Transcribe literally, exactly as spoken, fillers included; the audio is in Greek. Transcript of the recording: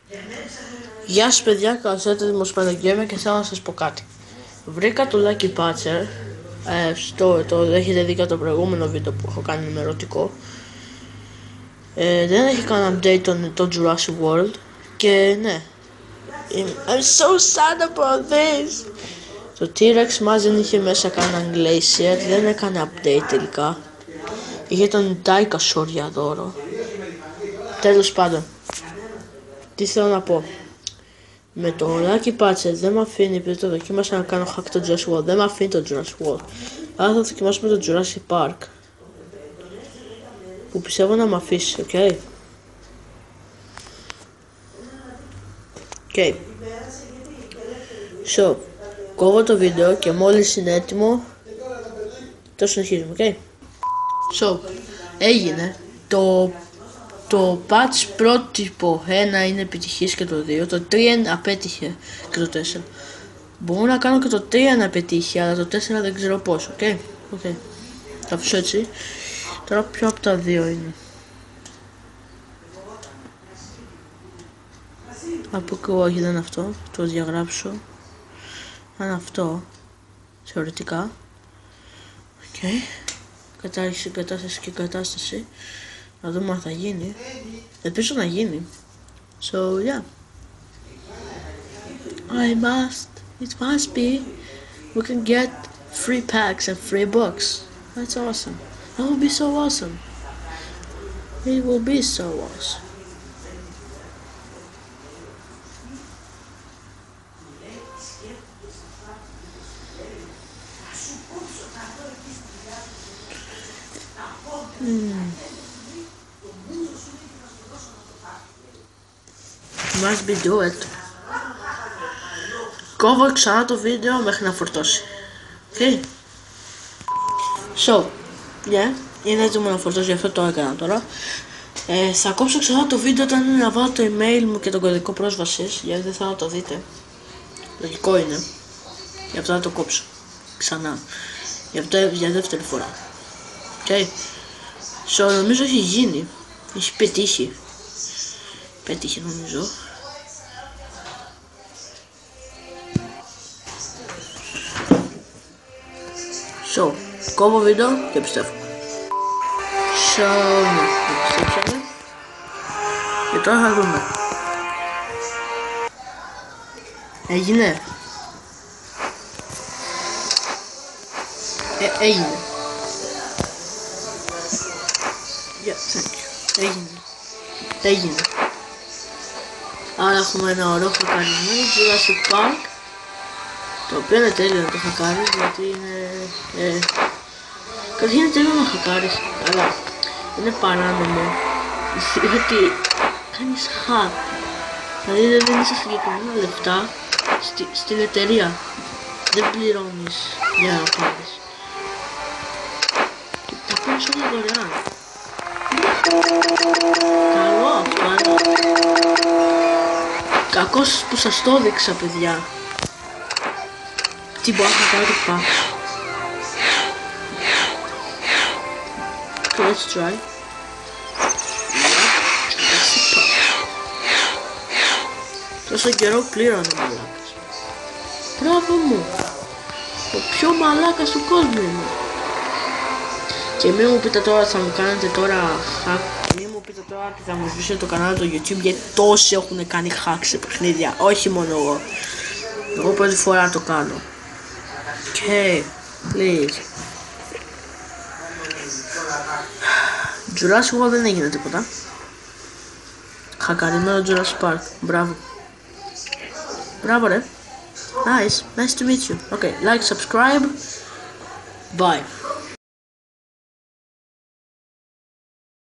Γεια σας παιδιά, καλώς ήρθατε Δημοσπέδο Gamer και θέλω να σας πω κάτι. Βρήκα το Lucky Patcher, ε, στο, το έχετε δει και το προηγούμενο βίντεο που έχω κάνει ενημερωτικό. ε, Δεν έχει κάνει update το, το Jurassic World και ναι, I'm so sad about this. Το T-Rex μας δεν είχε μέσα κανένα Glacier, δεν έκανε update τελικά. Είχε τον Dinosaur για δώρο. Τέλος πάντων, τι θέλω να πω. Με το Lucky Patcher δεν με αφήνει, επειδή το δοκίμασα να κάνω hack το Jurassic World, δεν με αφήνει το Jurassic World. Άρα θα δοκιμάσουμε το Jurassic Park, που πιστεύω να με αφήσει, οκ. Okay? Okay. So, κόβω το βίντεο και μόλις είναι έτοιμο το συνεχίζουμε, ok. So, έγινε το, το patch πρότυπο ένα είναι επιτυχής και το δύο, το τρία απέτυχε και το τέσσερα. Μπορώ να κάνω και το τρία να πετύχει, αλλά το τέσσερα δεν ξέρω πώς, ok. Okay. Θα αφήσω έτσι. Τώρα ποιο από τα δύο είναι? Από και όχι, δεν είναι αυτό, το διαγράψω. Αν αυτό, θεωρητικά. Οκ. Okay. Κατάρχηση, κατάσταση και κατάσταση. Να δούμε αν θα γίνει. Ελπίζω να γίνει. So, yeah. I must. It must be. We can get free packs and free books. That's awesome. That will be so awesome. It will be so awesome. Mm. Must be do it. Κόβω ξανά το βίντεο μέχρι να φορτώσει. Okay. So, yeah, είναι έτοιμο να φορτώσει, γι' αυτό το έκανα τώρα. Ε, θα κόψω ξανά το βίντεο όταν είναι να βάλω το email μου και τον κωδικό πρόσβασης, γιατί δεν θέλω να το δείτε. Λογικό είναι. Γι' αυτό θα το κόψω ξανά. Γι' αυτό για δεύτερη φορά. Okay. So, νομίζω έχει γίνει. Έχει πετύχει. Πέτυχε νομίζω. So, κόβω βίντεο και πιστεύω. So, ναι, πιστέψαμε. Και τώρα θα δούμε. Έγινε. Ε, έγινε. Yeah, thank you. Έγινε. Έγινε. Άρα έχουμε ένα ωραίο χακαρισμένο Jurassic Park, το οποίο είναι τέλειο να το χακάρεις, γιατί είναι... Ε, καταρχήν είναι τέλειο να χακάρεις, αλλά είναι παράνομο, γιατί κάνεις hack. Δηλαδή δεν δίνεις συγκεκριμένα λεφτά στη, στην εταιρεία, δεν πληρώνεις για να πάρεις. Και τα παίρνεις όλα δωρεάν. Καλό αυτό, αλλά κακώς που σας το έδειξα, παιδιά. Τι μπορώ να κάνω πά. Okay, let's try. Τόσο καιρό πλήρωνε μαλάκας. Μπράβο μου. Ο πιο μαλάκας του κόσμου είναι. Και μην μου πείτε τώρα θα μου κάνετε τώρα hack. Μην μου πείτε τώρα ότι θα μου σβήσετε το κανάλι του YouTube, γιατί τόσοι έχουν κάνει hack σε παιχνίδια. Όχι μόνο εγώ. Εγώ πρώτη φορά το κάνω. Okay, please. Jurassic World δεν έγινε τίποτα. Χακαρισμένο Jurassic Park. Μπράβο. Μπράβο ρε. Nice. Nice to meet you. Okay, like, subscribe. Bye.